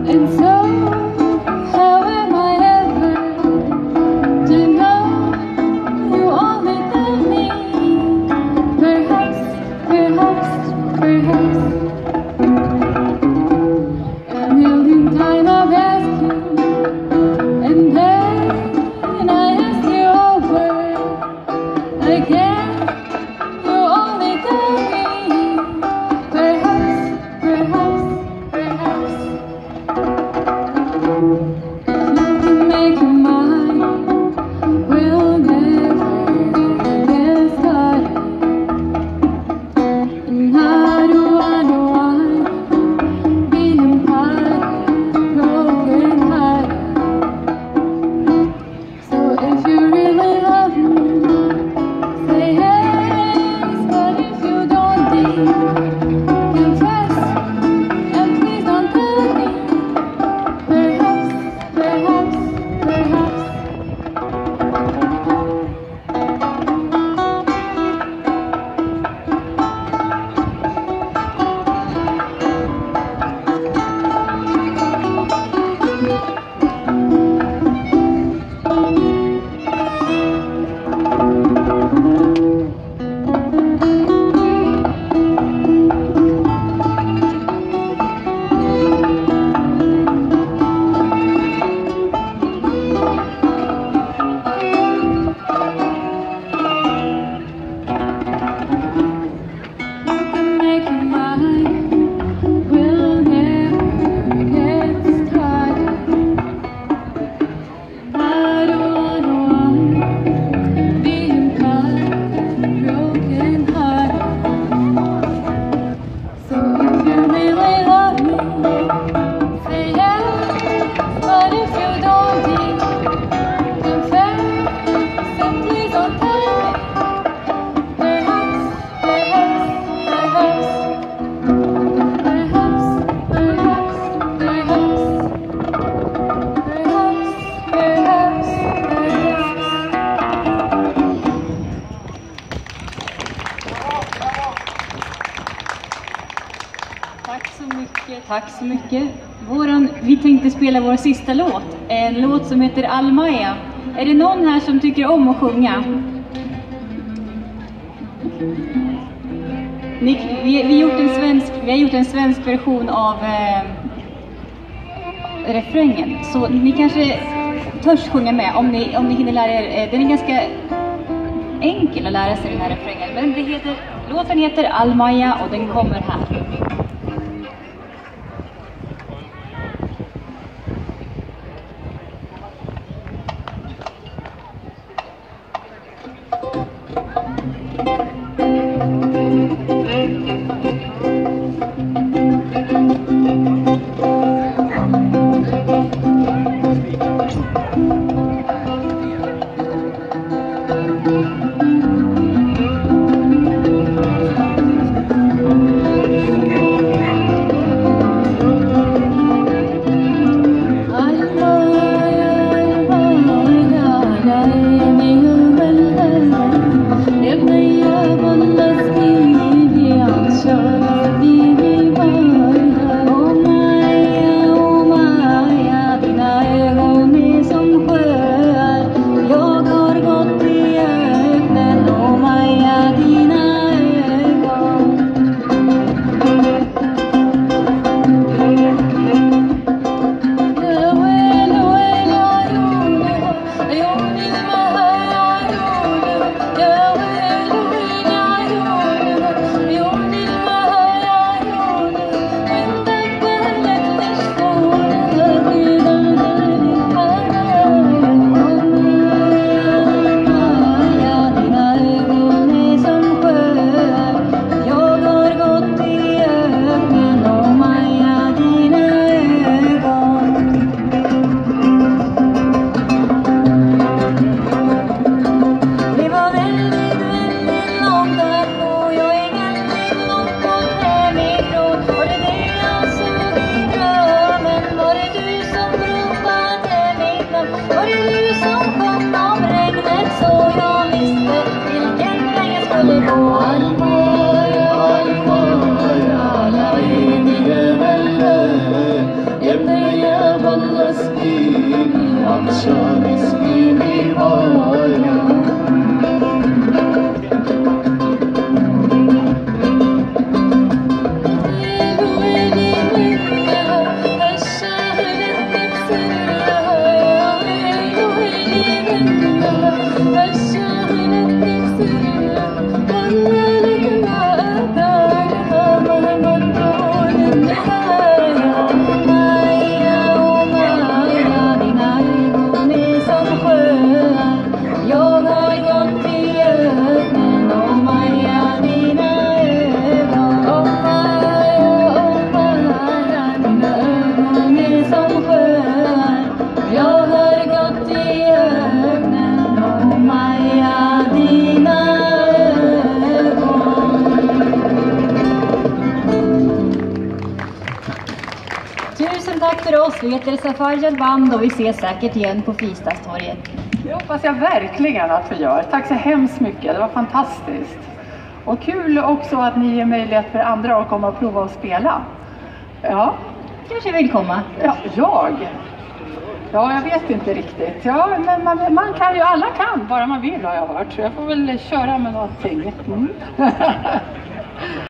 And so, how am I ever to know you only tell me? Perhaps, perhaps, perhaps a million times I've asked you, and then I ask you over again. You only tell me, perhaps, perhaps, perhaps. You can make your mind, we'll never get started. And how do I know I'm being broken hearted? So if you really love me, say yes, but if you don't, confess, and please don't tell me. Perhaps, perhaps, perhaps. Make your mind, we'll never get started. I don't know I'm being broken hearted. So if you really love me, say yes, but if you don't, confess, and please don't tell me. Perhaps, perhaps, perhaps. Perhaps, perhaps, perhaps. Perhaps, perhaps, Tack så mycket, tack så mycket. Vi tänkte spela vår sista låt, en låt som heter Almaja. Är det någon här som tycker om att sjunga? Vi har gjort en svensk version av refrängen, så ni kanske törs sjunga med om ni hinner lära er. Den är ganska enkel att lära sig, den här refrängen, men låten heter Almaja och den kommer här. också vill vi vara. Tusen tack för oss. Vi heter Safarjad Band och vi ses säkert igen på Fristadstorget. Det hoppas jag verkligen att vi gör. Tack så hemskt mycket. Det var fantastiskt. Och kul också att ni ger möjlighet för andra att komma och prova att spela. Ja. Kanske vill komma. Ja, jag vet inte riktigt. Ja, men man kan ju, alla kan, bara man vill har jag hört. Så jag får väl köra med någonting.